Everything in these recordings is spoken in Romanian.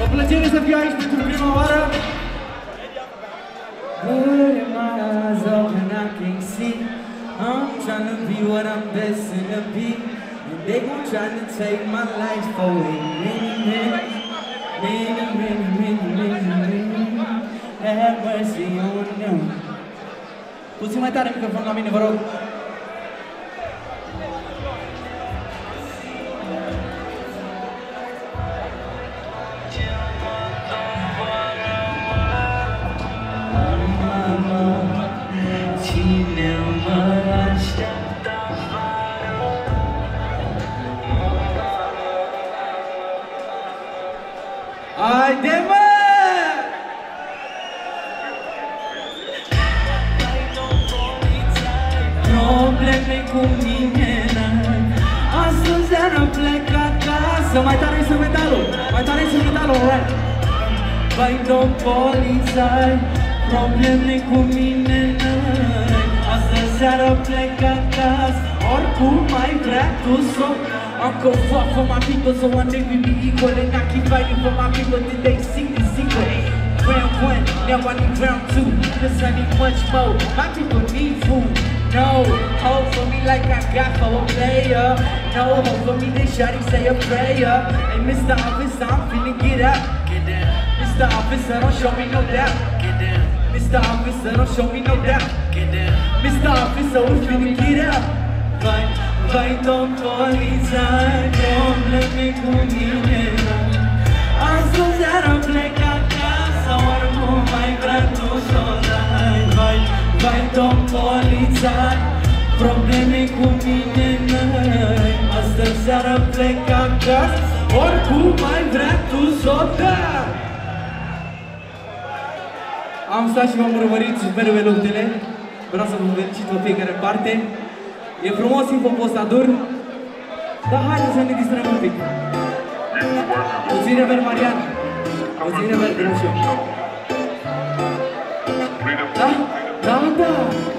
O plăcere să fiu aici pentru prima oară. But in my eyes open I can see I'm trying to be what I'm destined to be. And they gon' try to take my life away. Many have mercy on them. Puțin mai tare microfon la mine, vă rog. Haide, mă! Probleme cu mine n-ai. Astăzi seara plec acasă. Mai tare instrumentalul, alright. Vai, domn polițai, probleme cu mine n-ai. Astăzi seara plec acasă. Oricum mai vrea tu să I'm gon' fuck for my people, so one day we be equal. And I keep fighting for my people till they see the sequel. Round one, now I need round two, cause I need much more. My people need food. No, hope for me like I got for a player. No, hope for me, they shawty say a prayer. Hey, Mr. Officer, I'm finna get up. Get down. Mr. Officer, don't show me no doubt. Get down. Mr. Officer, don't show me no doubt. Get down. Mr. Officer, we finna get up. Vai, domn polițai, probleme cu mine n-ai. Astăzi seara plec acasă, oricum mai vrea tu s-o dai. Vai, domn polițai, probleme cu mine n-ai. Astăzi seara plec acasă, oricum mai vrea tu s-o dai. Am stat și m-am urmărit superbe luptele. Vreau să vă felicit pe fiecare parte. E frumos infopostadur, dar haideți să ne distrăm un pic. Puțin rever, Marian. Puțin rever, Grășu. Da? Da, da.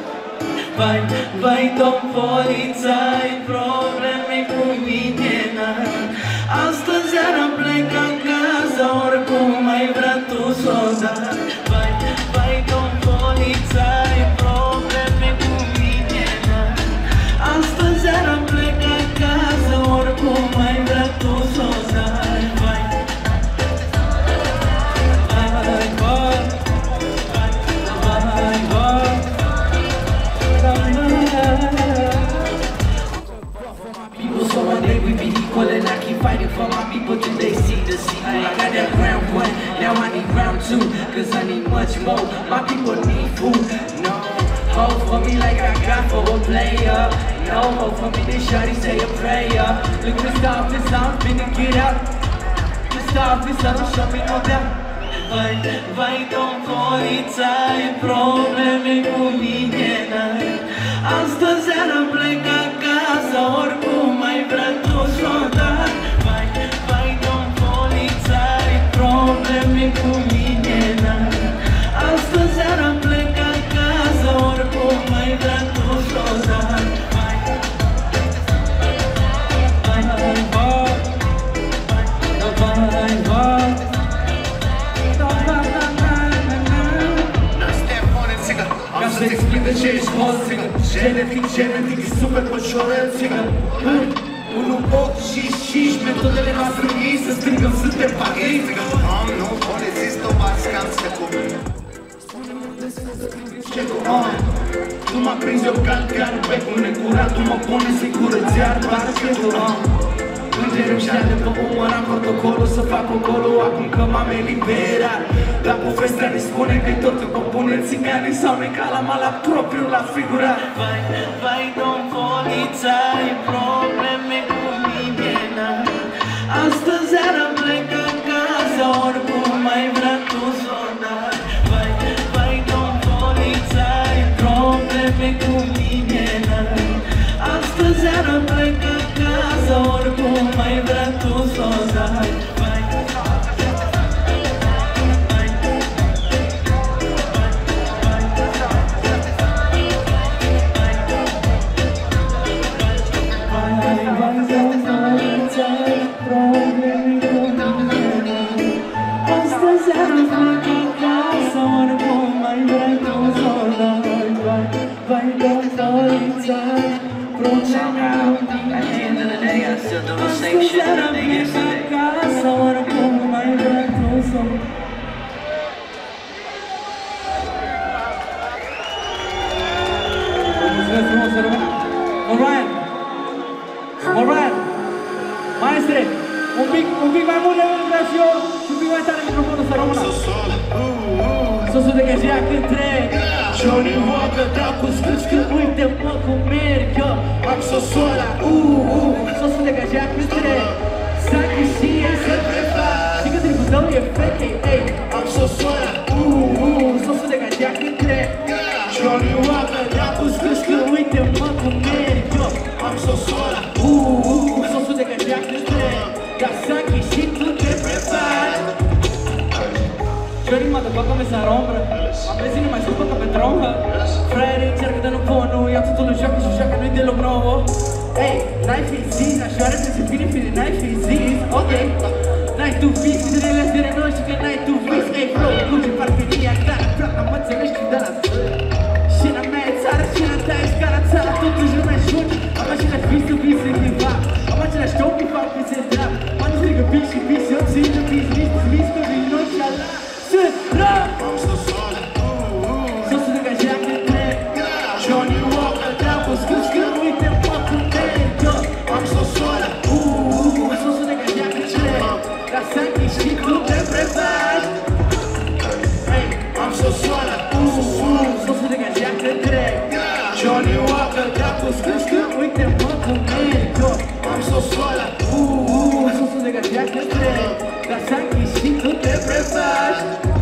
Vai, domn polițai, probleme cu mine n-ai. Astăzi seara plec acasă, oricum mai vrea tu s-o dai. Vai, domn polițai, probleme cu mine n-ai. Astăzi seara plec acasă, oricum mai vrea tu s-o dai. So one day we be equal and I keep fighting for my people till they see the sequel. I got that round one, now I need round two, cause I need much more. My people need food. No hope for me like I got for a player. No hope for me, they shawty say a prayer. Look, Mr. Officer, I'm finna get out. Mr. Officer, don't show me no doubt. Vai, domn polițai, probleme cu mine n-ai. Astăzi seara plec acasă, oricum mai vrea tu s-o dai. Vai, domn polițai, probleme cu mine n-ai. Astăzi seara plec acasă, oricum mai vrea tu s-o dai. Să explic de ce ești host, genetic, e super pășorel, țigă. 1, 8 și metodele noastre ei să strigăm, suntem pagăi, țigă. Nu pot există o bascan să cuvânt. Spune-mi unde să scrii ce cu tu m-a prins eu calcar pe cum necurat, tu mă pune sigură, ți-ar doar ce tu Îngerul și-a de pe umăr, am protocolul să fac ocolul acum că m-am eliberat. Dar povestea ne spune că-i totul că pune țiganii sau necala la propriu la figurat. Vai, domn polițai, probleme cu mine n-ai. Astăzi seara plec acasă, oricum mai vrea tu s-o dai. Vai, domn polițai, probleme cu mine n-ai. Astăzi seara plec acasă, oricum mai vrea tu s-o dai. Problemi cu mine seara plec acasă, oricum mai vrei tu s-o dai. Vai dă polițai, problema At the end of the day, I still do the same shit that I did yesterday. acasă, oricum mai vrei tu s-o dai. Mulțumesc frumos, Romano! Alright! Alright! Maestre, un pic mai mult de vibrațion și un pic mai tare microfonul să rămână. Sosul de găjea când trec Johnny Walker, dau cu scârci că uite-mă cum merg eu. Am sosul ăla, sosul de găjea când trec Sachi și ei se prefac și că tribul tău e fake, ei. Am sosul ăla, sosul de găjea când trec Johnny Walker, dau cu scârci că uite-mă cum merg eu. Am sosul ăla, sosul de găjea când trec Dar Sachi și tu te prefaci. Johnny motherfucker mi sa rombra. Am vecino mai scupă ca pe troncă. Fraierii încearcă de nu pot, nu iau totul în joacă și joacă nu-i deloc nouă. Ei, n-ai fi zis, așoară să se fine, n-ai fi zis, ok. N-ai tu vis, zilele astea de noi și că n-ai tu vis. Ei, flow, luce, parteria, gara, plata, mă înțelești de la și la mea e țară, și la ta e scara țara, totuși lumea joci. Am același vis, tu vis, se cliva. Am același top, mi fac că se drag. Mă nu strigă vis și vis, eu țin de vis, că vin noi și ala. I'm so sorry, sosul de găjea când trec Johnny Walker, dau cu scârci că uite-mă cum merg eu. I'm so sorry, sosul de găjea când trec Dar Sachi și tu te prefaci. I'm so sorry, sosul de găjea când trec Johnny Walker, dau cu scârci că uite-mă cum merg eu. I'm so sorry, sosul de găjea când trec Dar Sachi și tu te prefaci.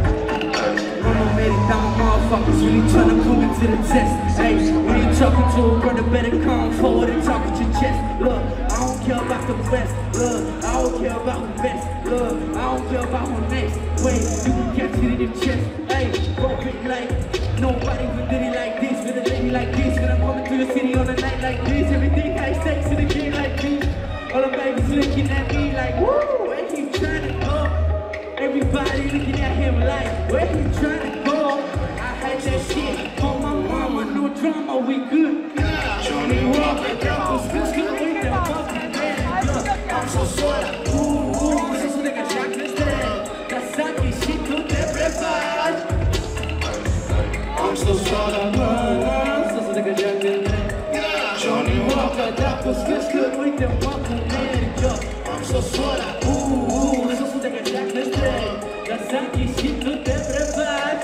Motherfuckers really tryna prove it to the test. Hey, when you talking to a brother, better come forward and talk with your chest. Look, I don't care about the rest. Look, I don't care about who best. Look, I don't care about who next. Wait, you can catch it in your chest. Hey, rope it like nobody even did it like this. With a lady like this, when I'm coming to the city on a night like this. Everything has stakes in a game like this. All the babies looking at me like, woo, where he tryna go? Everybody looking at him like, where he tryna go? That shit on my mama, no drama, we good. Johnny Walker, dau cu scârci că uite-mă cum merg eu. I'm so sorry, sosul de găjea când trec Dar Sachi și tu te prefaci. I'm so sorry, sosul de găjea când trec Johnny Walker, dau cu scârci că uite-mă cum merg eu. I'm so sorry, sosul de găjea când trec Dar Sachi și tu te prefaci.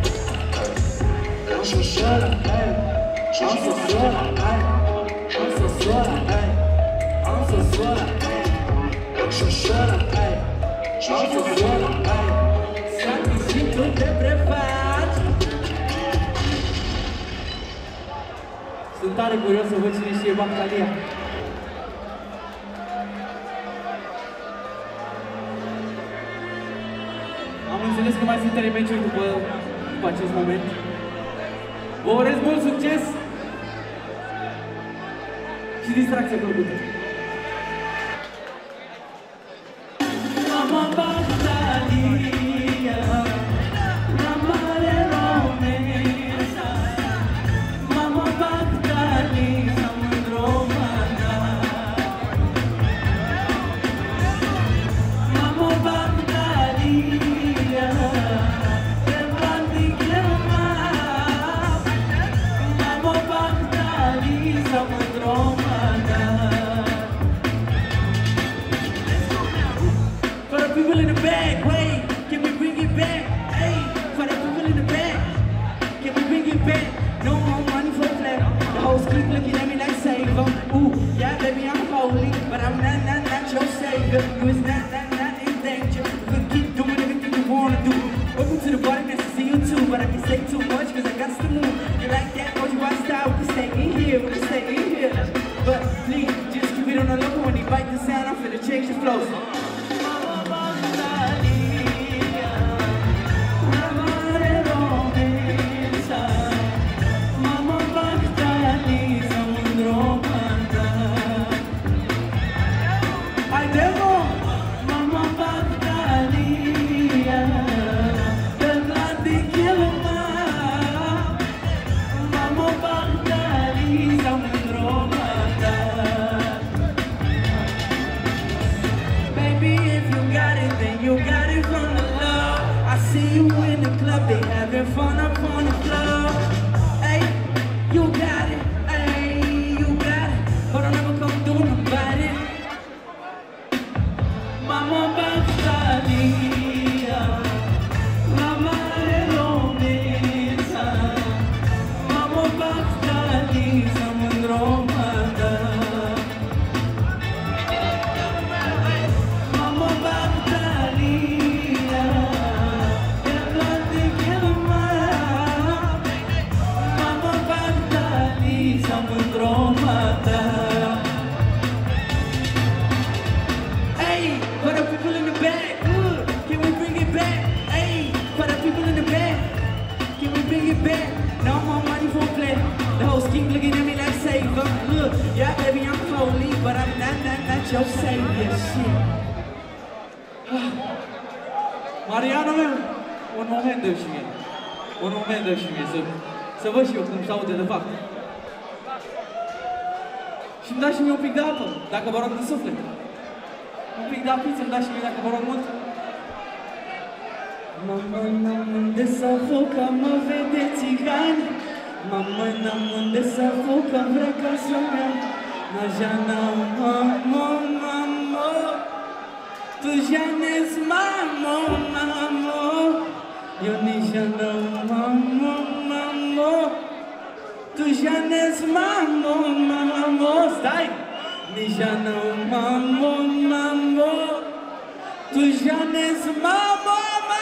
I'm so sorry, I'm so sorry, I'm so sorry, I'm so sorry, I'm so sorry, I'm so sorry, Sachi și tu te prefaci. Sunt tare curios să văd cine știe Bactalia. Am înțeles că mai sunt 3 meciuri după acest moment. Vă urez mult succes și distracție plăcută. Mama Bactalia, la mare Romesa, Mama Bactalia, mândromana. Mama Bactalia, for the people in the back, wait, can we bring it back? Hey, for the people in the back, can we bring it back? No more money for flat. The whole street looking at me like save 'em. Ooh, yeah, baby, I'm holy, but I'm not your savior. You is not in danger. You can keep doing everything you wanna do. Welcome to the party, nice to see you too, but I can't say too much 'cause I got to move. You like that? Or you want style? We can stay in here, we can stay in here. But please, just keep it on the low when you bite the sound. I'm finna change the flows. Mama Bactalia, ai ieșit. Mariano meu, un moment dă și mie. Un moment dă și mie, să văd și eu cum se aude de fapt. Și-mi dați și mie un pic de apă, dacă vă rog din suflet. Un pic de apiță îmi dați și mie dacă vă rog mult. Mamă, n-am unde să fug, că mă vede țigani. Mamă, n-am unde să fug, că vrea ca să-mi iau. Naja n-am, mamă, mamă. Tu já n'es mamă, mamă. Eu nici n-am, mamă, mamă. Tu já n'es mamă, mamă. Stai! Nici n-am, mamă, mamă. Tu já n'es mamă, mamă.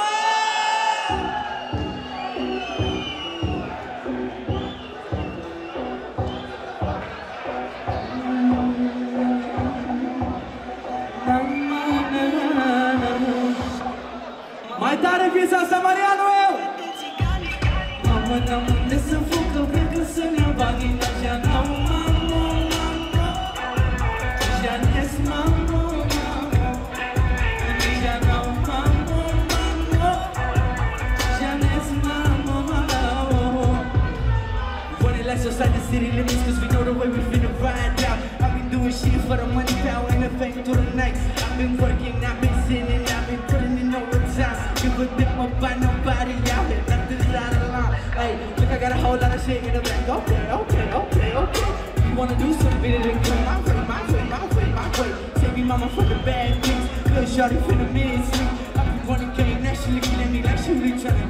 Mai tare piesa asta, Mariano, eu! Mamă, n-am unde să fug, că vreau că să-mi iau banii. Naja n-am, mamă, mamă. Naja n'es mamă, mamă. Naja n-am, mamă, mamă. Naja n'es mamă, mamă. Running like society, city limits, cause we know the way we finna ride out. I've been doing shit for the money, power, and the fame through the night. I've been working, I've been sinning, I've been putting in overtime. Give a dip up by nobody out here, nothing's out of line. Hey, look, I got a whole lot of shit in the bank. Okay, okay, okay, okay. You wanna do something, then come my way, my way, my way, my way. Take me mama for the bad things. Good shorty finna miss me. I've been running game, now she looking at me like she really tryna.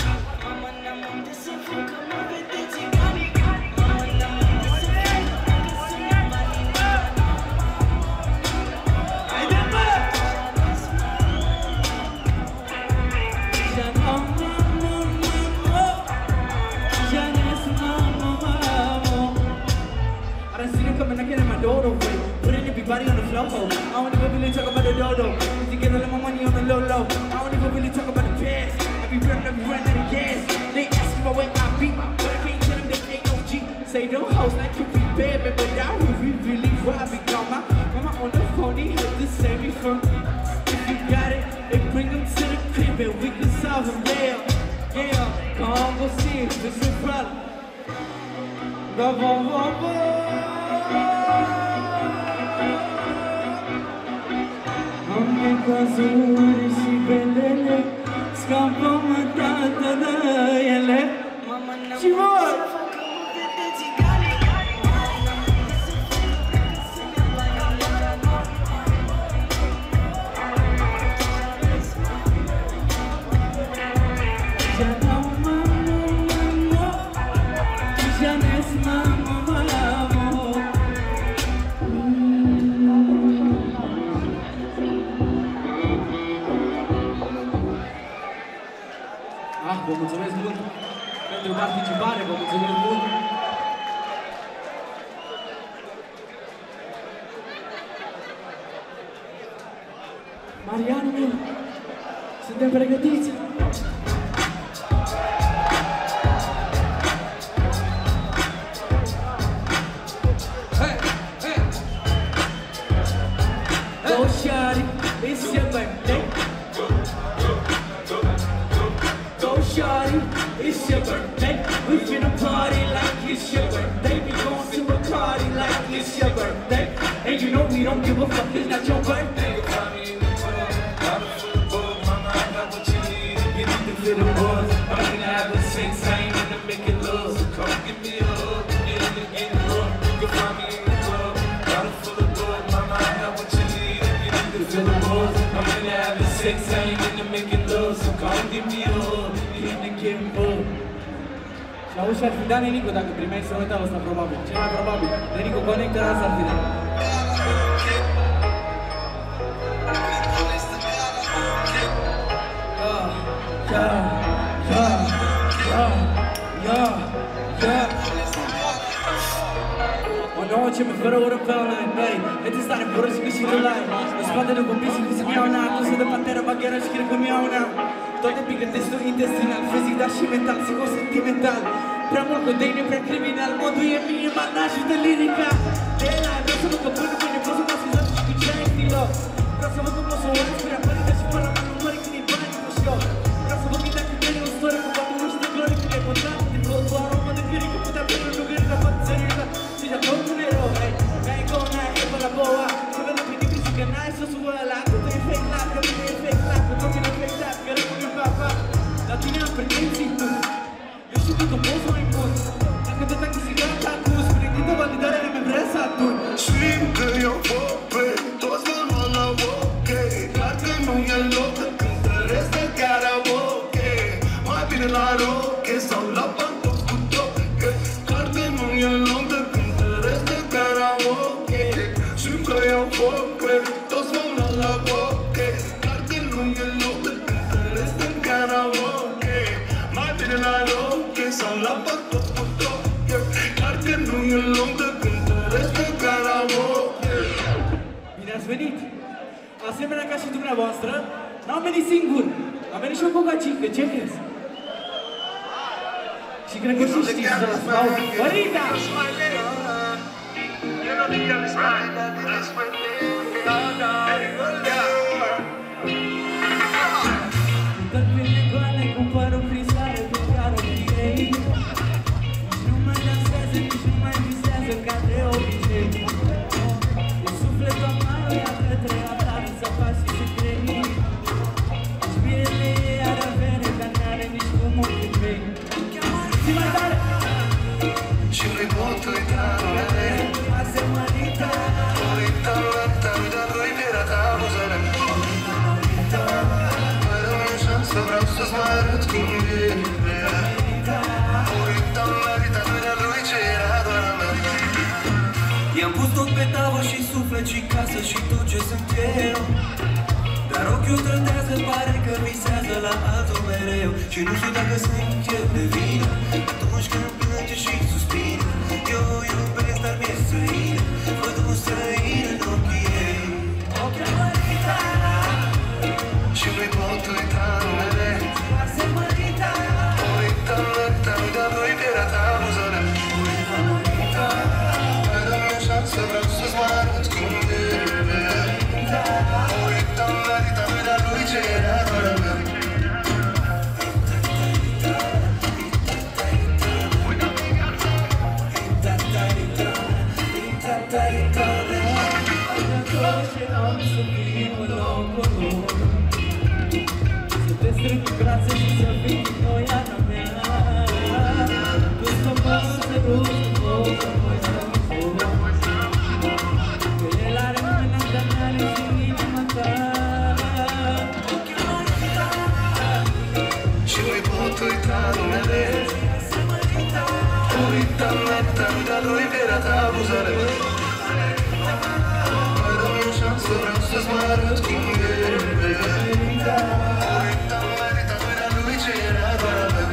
Everybody on the floor, I don't even really talk about the dodo. To get all of my money on the low low. I don't even really talk about the past. I be running out of gas. They ask me where I be, but I can't tell them they ain't no G. Say them hoes like you be bad, but now we really rob it. Got my mama on the phone, they had to save me from. If you got it, they bring them to the crib and we can solve them. Yeah, yeah, come on, go see it, this is a problem. Go, go, go, go. Am căzuri și belele, scapă-mă, tată, de ele. Și voi! Vă mulțumesc mult pentru participare, vă mulțumesc mult! Mariano meu, suntem pregătiți? Hey, hey! Go shawty, it's your birthday. Shawty, it's your birthday. We finna party like it's your birthday. We gon' to a party like it's your birthday. And you know we don't give a fuck, it's not your birthday. I'm in the buzz, I'm gonna have a sex, I ain't gonna make it love. So come give me a hug, get in the getting rough. You can find me in the club, bottle full of bug. Mama, I got what you need, get in the buzz. I'm gonna have a sex, I ain't gonna make it love. So come give me a hug. Și auzi, ar fi dat Nenico dacă primeai să uita ăsta, probabil. Cel mai probabil. Nenico, conectă asta ar fi dat. O nouă ce mi fără ură pe online, băi. E de stare fără și găsit de live. În spatele copii și să-mi iau una. Adusă de panteră, bagheră și cred că-mi iau una. Toate pică testul intestinal, fizic, dar și mental, psihosentimental. Prea mult codeine, prea criminal, modul e minimal, n-ajută lirica. De la vreau să nu că până mâine vreau să mă ascultați și cu ce Vreau să văd cum o să o urci prea părinte și până la mână mării când-i bani cu și eu. Vreau să văd când dacă veni o storie cu toată uși de glorii când e contat. Din tot o aromă de gârii că putea până nu gârii la față țării. Și de-a tot un erou, hai, gai go, n-ai, e până la boa. Să vedem prin nimeni și că n-ai sosul ăla. Că tu e fake life, că tu e fake life, că tot e fake life, că rămâne în papa. La tine am pretenții tu. Eu știu că tu poți mai mult. Dacă te tac de sigara ta acuz, prin câtă validare de vrea să adun. Știm că eu pe toți vă lua la ok. Clar că nu e loc de cântăresc de karaoke. Mai bine la roche sau la pantofi cu toche. Clar că nu e loc de cântăresc de karaoke. Știm că eu pe toți vă lua la ok. Clar că nu e loc de cântăresc de karaoke. Mai bine la roche sau la pantofi cu toche. Clar că nu e loc de cântăresc de karaoke. Bine ați venit! Asemenea ca și dumneavoastră, n-am venit singur. Am venit și eu cu o gagică, ce crezi? Și cred că și știți de la stau. Părita! Tot vine goale, cumpăr o frisoare pe care o iei. Nici nu mai dansează, nici nu mai visează ca de obicei. E sufletul amară, ia către altară să faci și să crei. Spirele ei are avere, dar n-are nici cum ochii mei. Zi mai tare! Și nu-i pot uita numele. Asemănita. Uita, uita, uita, lui viera ta buzele. Mai dă o șansă, vreau să-ți mai arăt cum e. Uita, uita, uita, lui ce era doar a mea. I-am pus tot pe tavă și suflet și casă și tot ce sunt eu. Dar ochiul trădează, pare că visează la altul mereu. Și nu știu dacă sunt eu de vină atunci când plânge și suspină. Eu o iubesc, dar mi-e străină. Văd un străin în ochii ei. Ochii mărita. Și nu-i pot uita numele. Asemănita. Uita, uita, uita, lui viera ta buzele. Mai dă o șansă, vreau să-ți mai arăt cum e. Uita, uita, uita, lui ce era doar a mea. Am să fim în locul lor. Să te strâng în brațe și să fii noiana mea. Tu să mă săruți cu vocea voia că el are mâna, dar n-are și inima ta. Și nu-i pot uita numele. Uita, uita, uita, lui viera ta buzele. Mai dă o șansă, vreau să-ți mai arăt cum e. Uita, uita, uita, lui ce era doar a mea.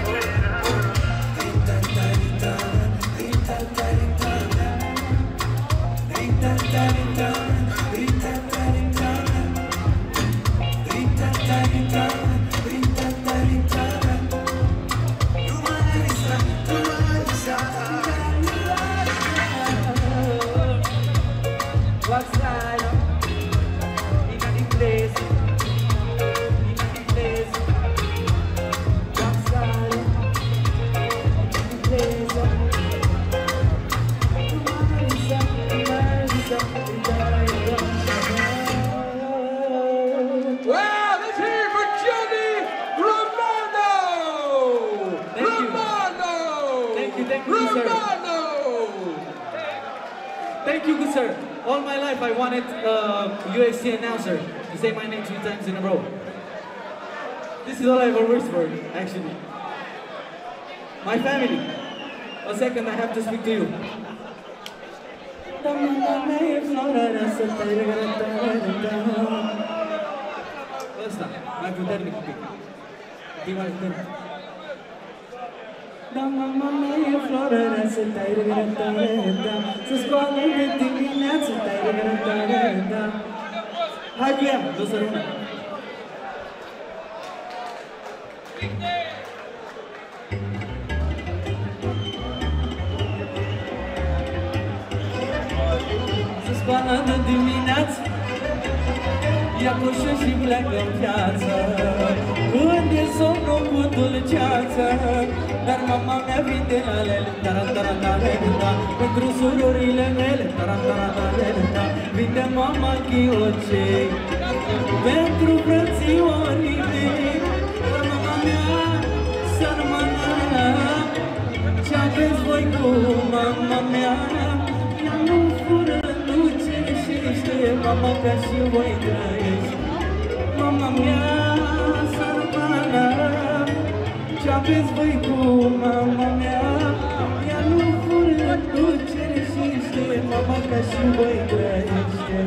What's that? In any place. What's that? In any place. Well, let's hear it for Johnny Romano! Romano! Thank you, good sir. Romano! Thank you, good sir. All my life I wanted UFC announcer to say my name 3 times in a row. This is all I ever wished for, actually. My family. A second, I have to speak to you. Ăsta, mai puternic un pic. Un pic mai puternic. Da, mama mea e florărea, să tai regretare, să scoală de dimineață, tai regretare, Hai cu ea, nu să rămână. Să scoală de dimineață, ia cușă și pleacă în piață. Când e somnul cu dulceață, dar mama mea vinde alele, tarantarantalele, pentru surorile mele, tarantarantalele, vinde mama ghiocei, pentru frățiorii mei. Mama mea, sărmana, ce-aveți voi cu mama mea? Ea nu fură, nu cerește, mama ca și voi trăiești. Mama mea, sărmana, ce-aveți voi cu mama mea? Ea nu fură, nu cerește, mama ca și voi trăiește.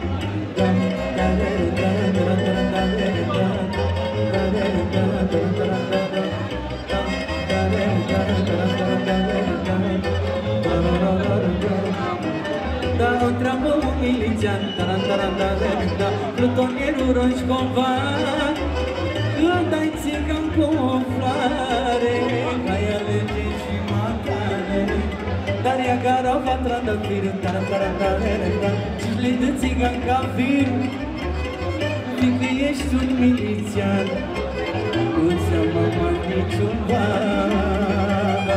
Întreabă un milițian, plutonierul rogi Kombat, când ai țigan cu o floare, ca ea lege și matare. Dar ea gara va trandafir, și plin de țigan ca vir, fiindcă ești un milițian, nu-ți ia mama niciun ban.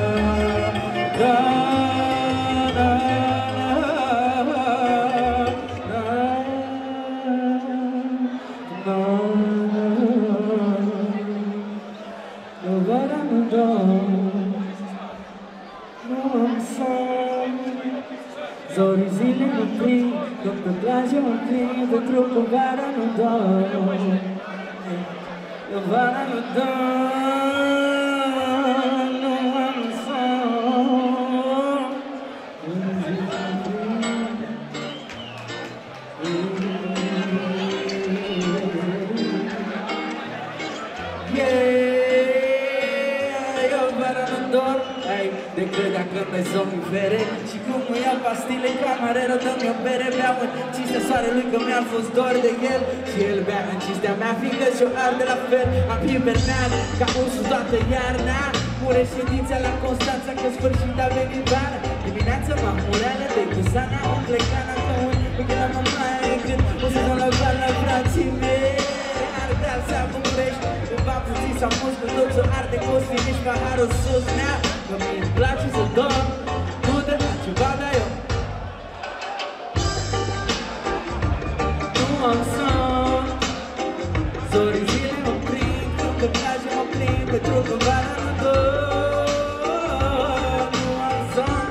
Zorii zile mă prind, când pe plajă mă prind, pentru că vara nu dor. Vara nu dor, nu am somn. Yeah, eu vara nu dor. Decât dacă noi somnifere și cum nu iau pastile, camareră dă-mi o bere. Beau în cinstea soarelui că mi-a fost dor de el, și el bea în cinstea mea, fiindcă și-o arde la fel. Am hibernat ca ursul toată iarna, mure ședința la Constanța, că sfârșit a venit vara. Dimineața mamureală de gusana, un plecana ca un weekend la mamaie, când o sezon la bar la frații mei. Ardeal sau București, în vapă zi sau mușc, cu tot ce arde cu finish, paharul sus, nea. Că mie-mi place să dorm, nu te faci ceva, dar eu nu am somn. Zorii zile mă prind, când pe plajă mă prind, pentru că vara nu dor. Nu am somn,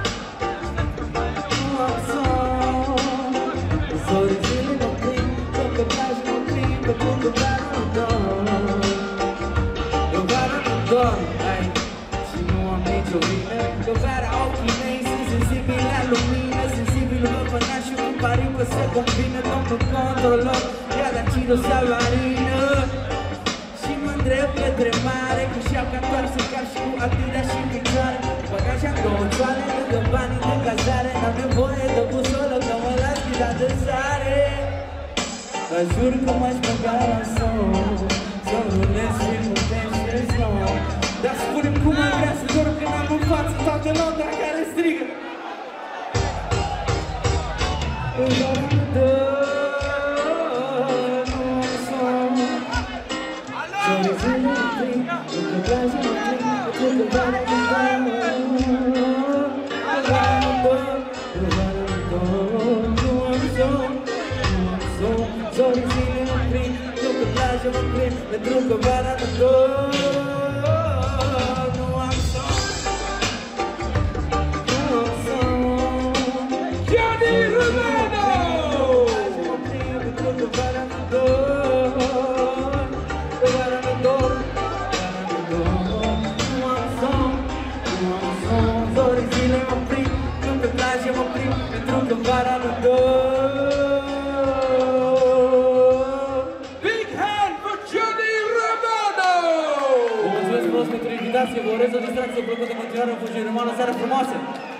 nu am somn. Zorii zile mă prind, când pe plajă mă prind, pentru că vara nu dor. Eu vara nu dor, nicio vină, că vara ochii mei sunt sensibili la lumină, sensibil vă până și un pariu că se combină. Domnul controlor, ia la Ciro Savarină și mă îndrept către mare, cu șapca întoarsă ca și cu Adidas și în picioare. Bagaja în două toale, lângă banii de cazare, n-am nevoie de busolă, că mă las ghidat de sare. Vă jur că m-aș băga la somn, să rulez filmul pe somn. Dar spune-mi cum ai vrea să dorm când am în față toată Londra care strigă. Îmi dor, nu am somn. Zorii zile mă prind, când pe plajă mă prind, pentru că vara nu dor. Vara nu dor, vara nu dor, nu am somn, nu am somn. Zorii zile mă prind, când pe plajă mă prind, pentru că vara nu dor. Romano! Big hand for Johnny Romano! Vă mulțumesc frumos pentru invitație, vă urez o distracție plăcută în continuare, în Romano, seara frumoasă!